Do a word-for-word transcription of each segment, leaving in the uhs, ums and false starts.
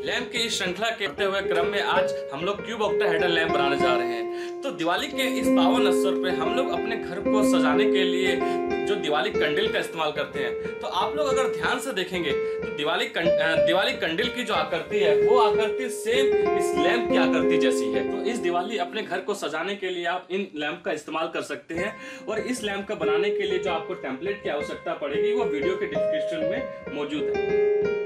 Lamp की इस श्रृंखला के बढ़ते हुए क्रम में आज हम लोग क्यूब ऑक्टाहेड्रल लैंप बनाने जा रहे हैं। तो दिवाली के इस पावन अवसर पे हम लोग अपने घर को सजाने के लिए जो दिवाली कंडील का इस्तेमाल करते हैं। तो आप लोग अगर ध्यान से देखेंगे तो दिवाली कंड, दिवाली कंडील की जो आकृति है वो आकृति सेम इस लैंप की आकृति जैसी है। तो इस दिवाली अपने घर को सजाने के लिए आप इन लैंप का इस्तेमाल कर सकते हैं। और इस लैंप का बनाने के लिए जो आपको टेम्पलेट की आवश्यकता पड़ेगी वो वीडियो के डिस्क्रिप्शन में मौजूद है।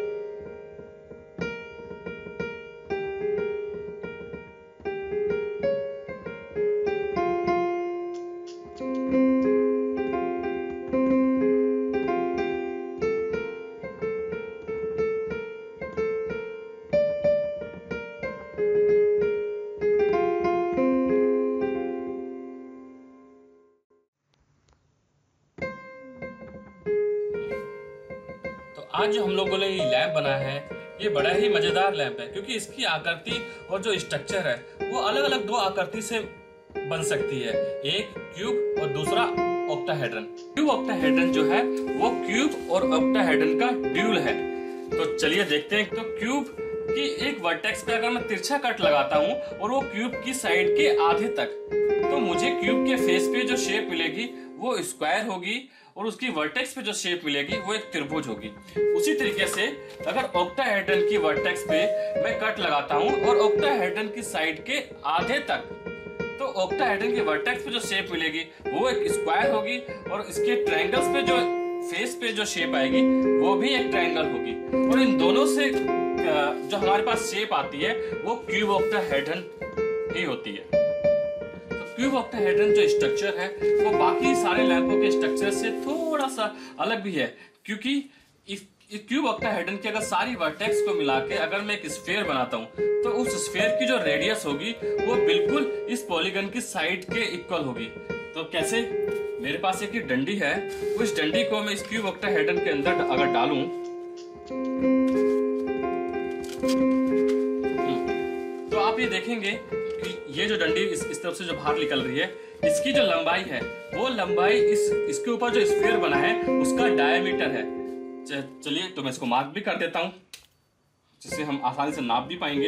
आज जो हम लोगों ने ये लैंप बना है ये बड़ा ही मजेदार लैंप है, क्योंकि इसकी आकृति और जो स्ट्रक्चर है वो अलग अलग दो आकृति से बन सकती है, एक क्यूब और दूसरा ऑक्टाहेड्रन। क्यूब ऑक्टाहेड्रन जो है वो क्यूब और ऑक्टाहेड्रन का ड्यूल है। तो चलिए देखते हैं। तो क्यूब की एक वर्टेक्स पे अगर मैं तिरछा कट लगाता हूँ और वो क्यूब की साइड के आधे तक, तो मुझे क्यूब के फेस पे जो शेप मिलेगी वो स्क्वायर होगी और उसकी वर्टेक्स पे जो शेप मिलेगी वो एक त्रिभुज होगी। उसी तरीके से अगर ऑक्टाहेड्रन की वर्टेक्स पे मैं कट लगाता हूँ और ऑक्टाहेड्रन की साइड के आधे तक, तो ऑक्टाहेड्रन की वर्टेक्स पे जो शेप मिलेगी वो एक स्क्वायर होगी और इसके ट्रायंगल्स पे जो फेस पे जो शेप आएगी वो भी एक ट्रायंगल होगी। और इन दोनों से जो हमारे पास शेप आती है वो क्यूब ऑक्टाहेड्रन ही होती है। क्यूब ऑक्टाहेड्रन जो स्ट्रक्चर है वो बाकी सारे लैंपों के स्ट्रक्चर से थोड़ा सा अलग भी है, क्योंकि इस क्यूब ऑक्टाहेड्रन की अगर सारी वर्टेक्स को मिला के अगर मैं एक स्फीयर बनाता हूँ तो उस स्फीयर की जो रेडियस होगी वो बिल्कुल इस पॉलीगन की साइड के इक्वल होगी। तो कैसे? मेरे पास एक डंडी है, उस डंडी को मैं इस क्यूब ऑक्टाहेड्रन के अंदर अगर डालूं तो आप ये देखेंगे ये जो डंडी इस, इस तरफ से जो बाहर निकल रही है, इसकी जो लंबाई है वो लंबाई इस इसके ऊपर जो स्फीयर बना है उसका डायमीटर है। चलिए तो मैं इसको मार्क भी कर देता हूं जिससे हम आसानी से नाप भी पाएंगे।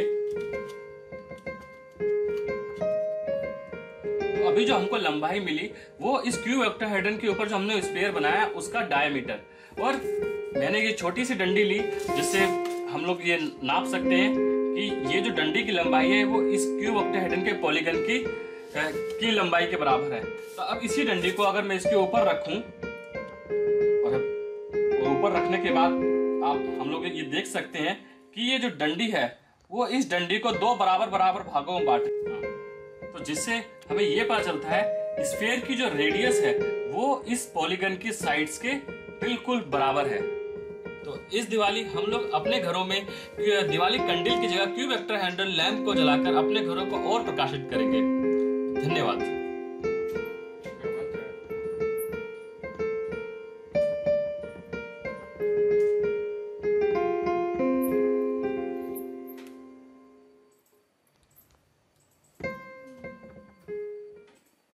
तो अभी जो हमको लंबाई मिली वो इस क्यूब ऑक्टाहेड्रन के ऊपर जो हमने स्फीयर बनाया उसका डायमीटर, और मैंने ये छोटी सी डंडी ली जिससे हम लोग ये नाप सकते हैं कि ये जो डंडी की लंबाई है वो इस क्यूब ऑक्टाहेड्रन के पॉलीगन की की लंबाई के बराबर है। तो अब इसी डंडी को अगर मैं इसके ऊपर रखूं और ऊपर रखने के बाद आप हम लोग ये देख सकते हैं कि ये जो डंडी है वो इस डंडी को दो बराबर बराबर भागों में बांटे, तो जिससे हमें ये पता चलता है स्फीयर की जो रेडियस है वो इस पॉलीगन की साइड्स के बिल्कुल बराबर है। तो इस दिवाली हम लोग अपने घरों में दिवाली कंडील की जगह क्यूब ऑक्टाहेड्रल लैंप को जलाकर अपने घरों को और प्रकाशित करेंगे। धन्यवाद।